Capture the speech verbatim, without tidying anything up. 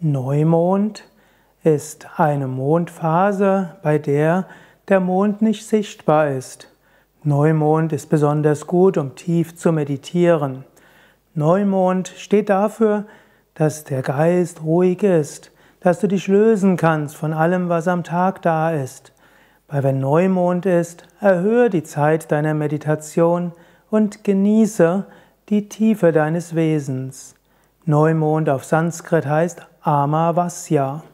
Neumond ist eine Mondphase, bei der der Mond nicht sichtbar ist. Neumond ist besonders gut, um tief zu meditieren. Neumond steht dafür, dass der Geist ruhig ist, dass du dich lösen kannst von allem, was am Tag da ist. Weil wenn Neumond ist, erhöhe die Zeit deiner Meditation und genieße die Tiefe deines Wesens. Neumond auf Sanskrit heißt Amavasya.